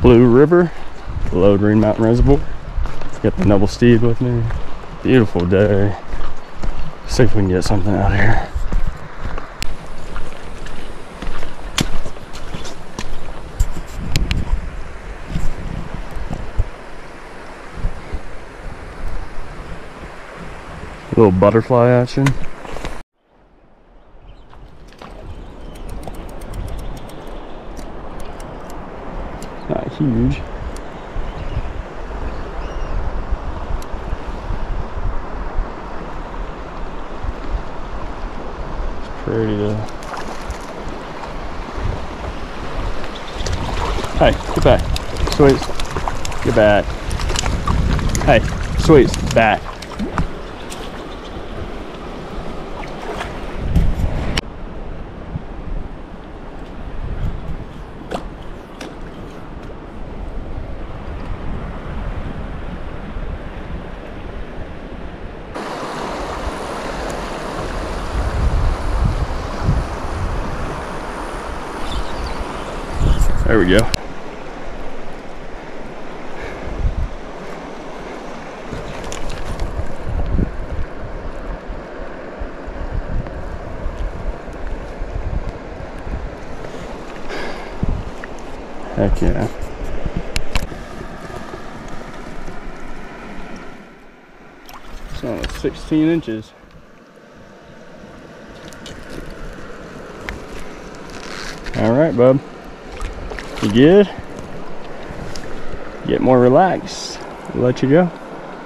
Blue River, below Green Mountain Reservoir. Got the Noble Steed with me. Beautiful day. See if we can get something out here. A little butterfly action. Not huge. It's pretty though. Hey, get back. Sweets. Get back. Hey, Sweets, back. There we go. Heck yeah. So it's 16 inches. All right, bub. You good? Get more relaxed. We'll let you go.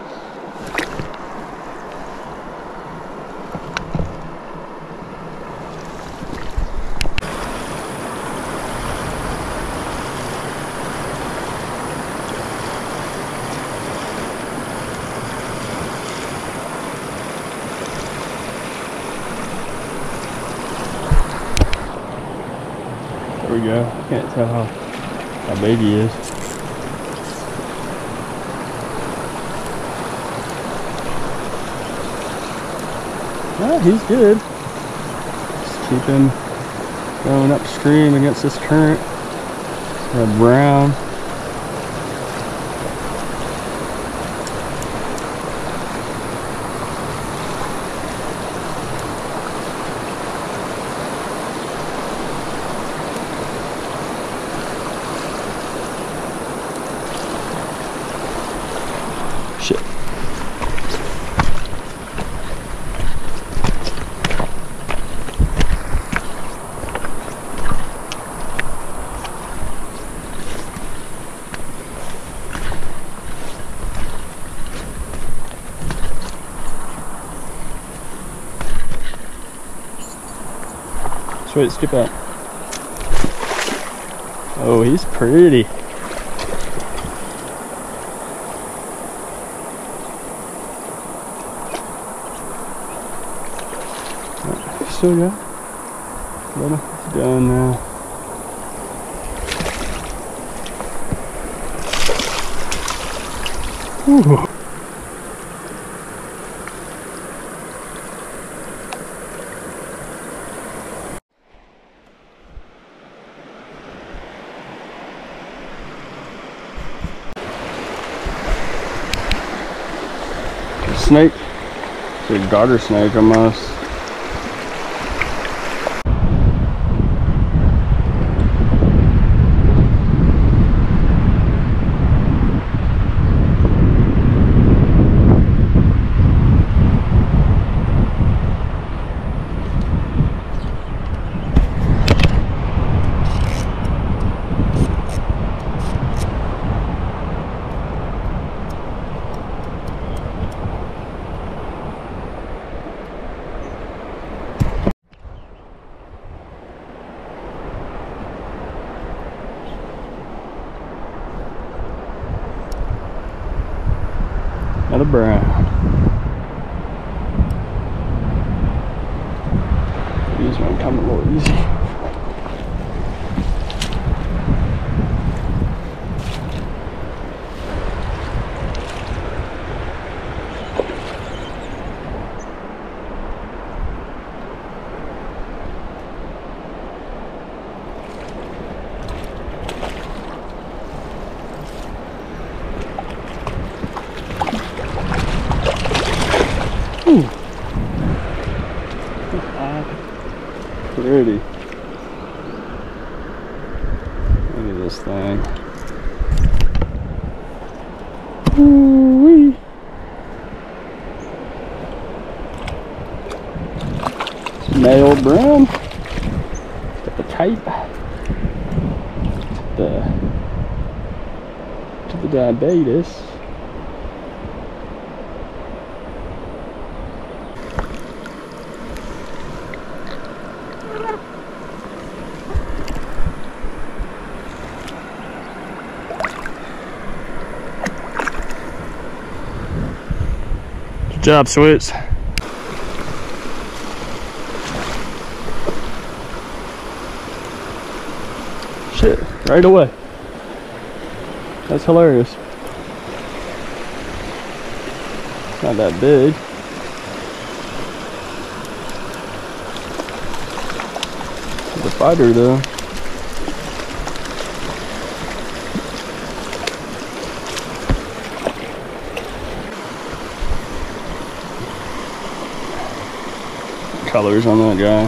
There we go. Can't tell how big he is. Well, he's good. Just keep him going upstream against this current. Red brown. Shit. Sweet, skip out. Oh, he's pretty. Still got it. It's done now. Ooh. Snake. It's a garter snake almost. Another brown. These one come a little easy. pretty. Look at this thing. Ooh-wee. Nailed brown. Got the tape to the diabetes. Good job, Switz. Shit, right away. That's hilarious. Not that big. The fighter though. Colors on that guy.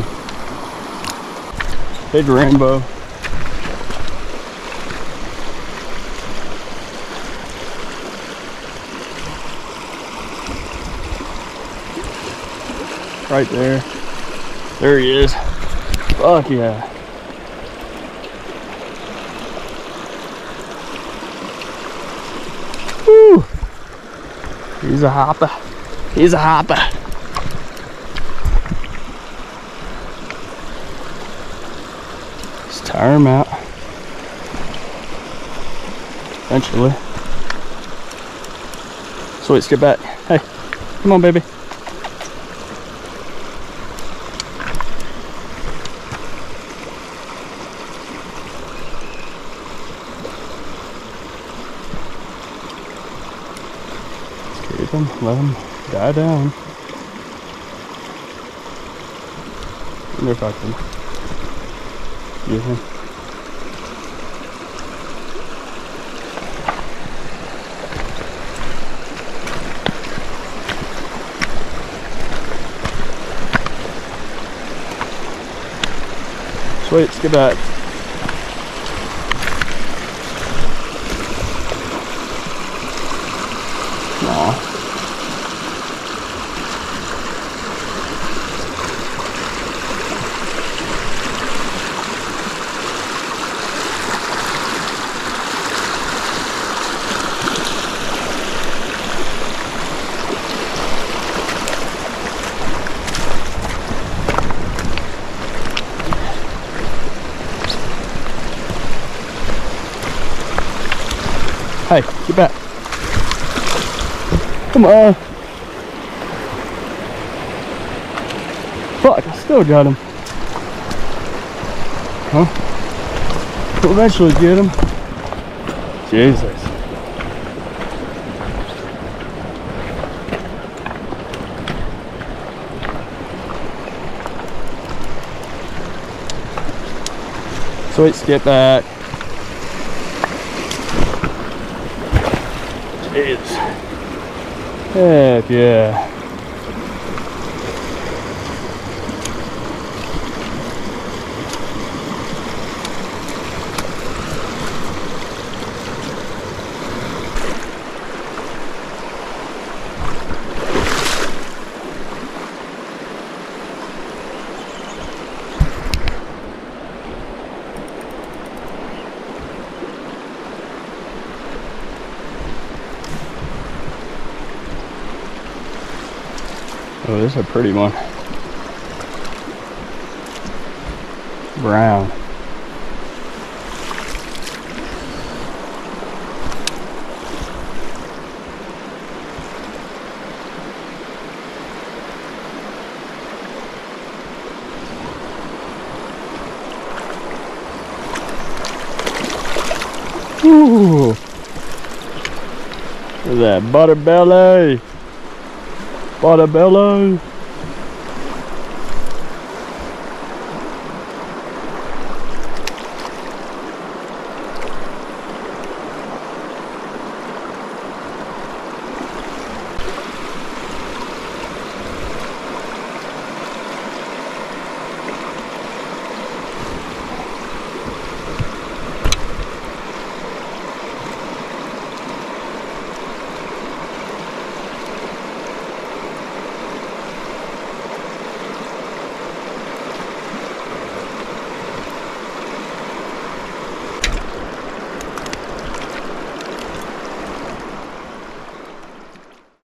Big rainbow. Right there. There he is. Fuck yeah. Woo! He's a hopper. He's a hopper. Just tire him out. Eventually. So let's get back. Hey, come on, baby. Let him die down. I wonder if I can get him. Sweet, let's get back. Aw. Hey, get back. Come on. Fuck, I still got him. Huh? We'll eventually get him. Jesus. So let's get back. Jeez. Heck yeah. Oh, this is a pretty one. Brown. Ooh. Look at that butter belly. Butter belly.